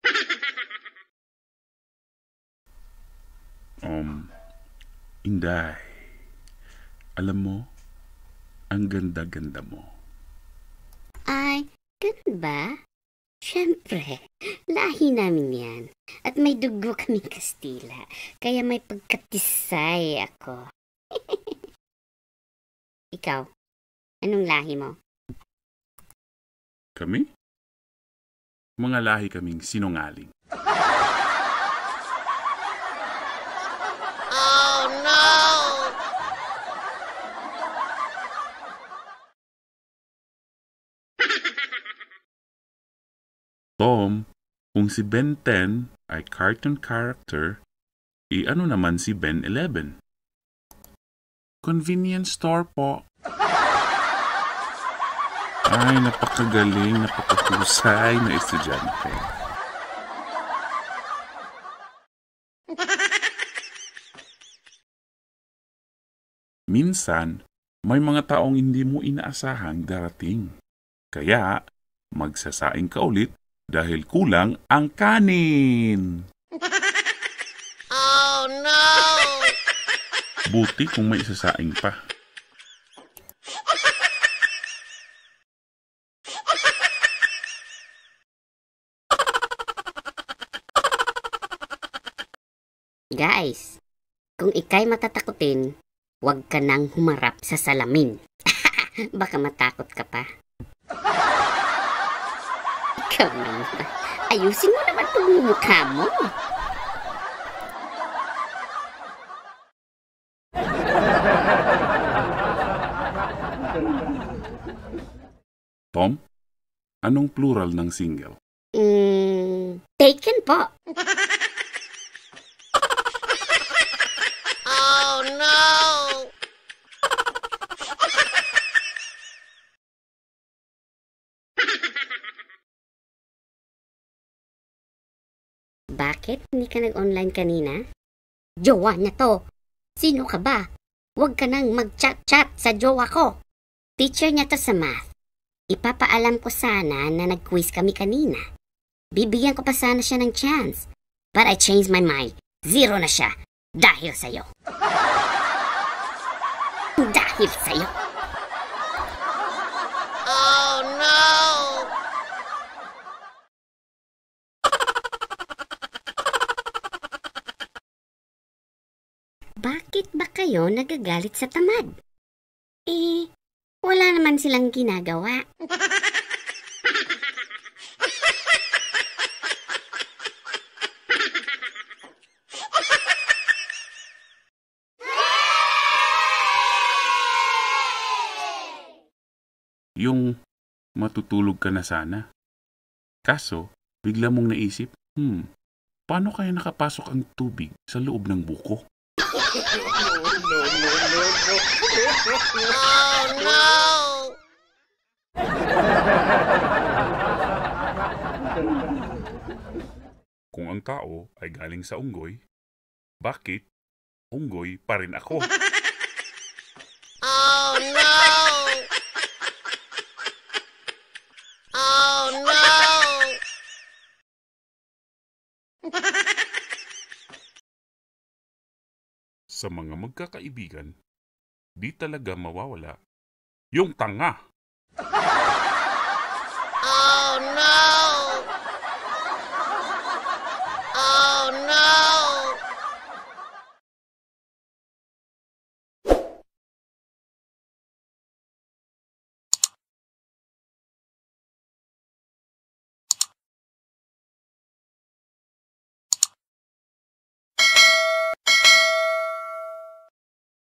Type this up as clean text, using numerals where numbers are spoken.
Inday, alam mo, ang ganda-ganda mo. Ay, ganun ba? Siyempre, lahi namin yan. At may dugo kaming Kastila, kaya may pagkatisay ako. Ikaw, anong lahi mo? Kami? Mga lahi kaming sinungaling. Oh no! Tom, kung si Ben 10 ay cartoon character, ano naman si Ben 11? Convenience store po. Ay, napakagaling, napakahusay na estudyante. Minsan, may mga taong hindi mo inaasahang darating. Kaya, magsasaing ka ulit dahil kulang ang kanin. Oh no! Buti kung may isasaing pa. Guys, kung ikay matatakutin, huwag ka nang humarap sa salamin. Baka matakot ka pa. Ikaw naman. Ayusin mo naman itong mukha mo. Tom, anong plural ng single? Taken po. Oh no! Bakit hindi ka nag-online kanina? Jowa niya to. Sino ka ba? Huwag ka nang mag-chat-chat sa jowa ko. Teacher niya to sa math. Ipapaalam ko sana na nag-quiz kami kanina. Bibigyan ko pa sana siya ng chance. But I changed my mind. 0 na siya. Dahil sa'yo. Dahil sa'yo. Oh no! Bakit ba kayo nagagalit sa tamad? Wala naman silang ginagawa. Yung matutulog ka na sana. Kaso, bigla mong naisip, paano kaya nakapasok ang tubig sa loob ng buko? Oh no! Kung ang tao ay galing sa unggoy, bakit unggoy pa rin ako? Oh no! Oh no! Sa mga magkakaibigan, di talaga mawawala yung tanga. Oh no! Oh no!